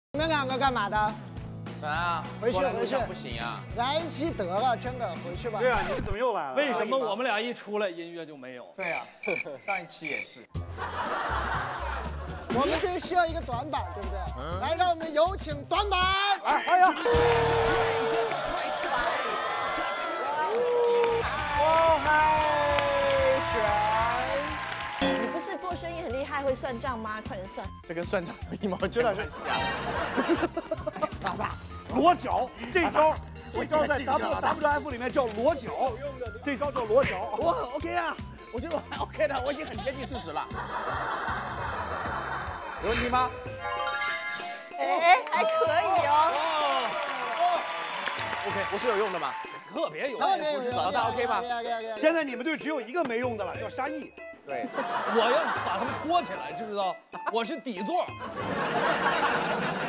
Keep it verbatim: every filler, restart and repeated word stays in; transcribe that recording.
你们两个干嘛的？ 咋啊？ 回去回去， 不行啊！ 来一期得了，真的回去吧。 对啊，你们怎么又来了？ 为什么我们俩一出来音乐就没有？ 对啊，上一期也是。 我们这需要一个短板，对不对？嗯、来，让我们有请短板。 来，欢迎。我海选。 你不是做生意很厉害，会算账吗？快点算。 这跟算账有一毛钱关系啊！ 老大，裸脚这招，这招在 W W F 里面叫裸脚，这招叫裸脚。 我 OK 啊，我觉得我还 OK 的，我已经很接近事实了。有问题吗？ 哎，还可以哦。 OK， 不是有用的吗？ 特别有用， 特别有用。 老大 OK 吗？ 现在你们队只有一个没用的了，叫沙溢。 对， 我要把他们拖起来，知不知道？我是底座。